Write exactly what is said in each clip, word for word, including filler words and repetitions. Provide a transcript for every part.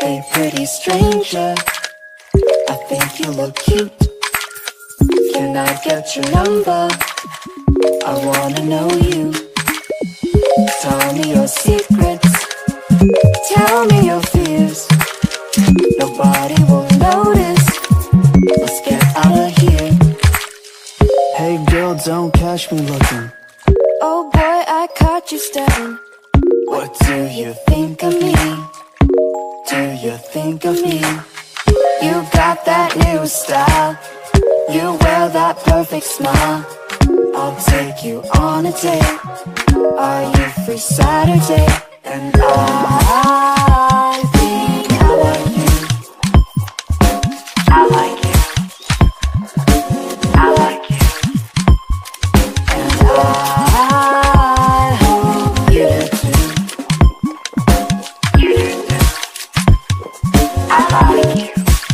Hey pretty stranger, I think you look cute. Can I get your number? I wanna know you. Tell me your secrets, tell me your fears. Nobody will notice, let's get out of here. Hey girl, don't catch me looking. Oh boy, I caught you staring. What do you think of me? Do you think of me? You got that new style, you wear that perfect smile. I'll take you on a date. Are you free Saturday? And I think I like you. I like you. I like you. And I hope you do too. You do too. I like you.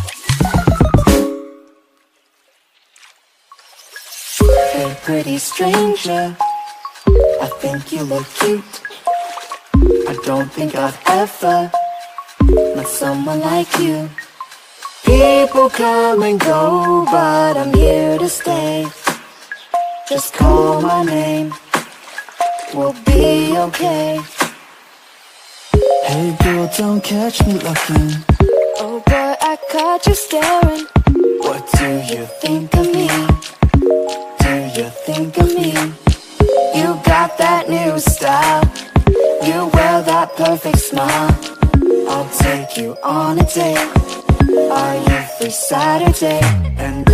Hey pretty stranger, I think you look cute. I don't think I've ever met someone like you. People come and go, but I'm here to stay. Just call my name, we'll be okay. Hey girl, don't catch me looking. Oh boy, I caught you staring. What do you think of me? Do you think of me? You got that new style, you wear that perfect smile. I'll take you on a date. Are you free Saturday? And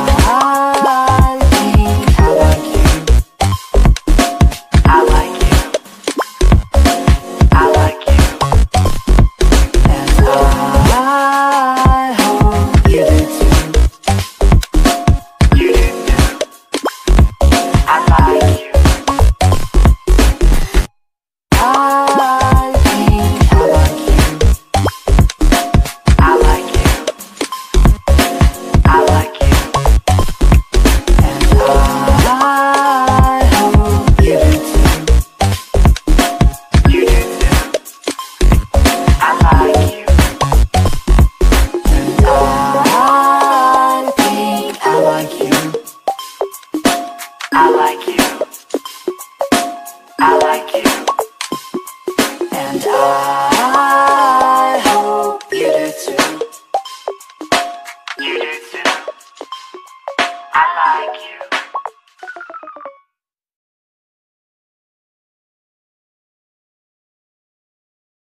I think I like you. I like you. I like you. And I hope you do too. You do too. I like you. I think I like you. I like you. I like you. And I hope you do too. You do too. I like you. And I think I like you. I like you. I like you. And I hope you do too. You do too. I like you.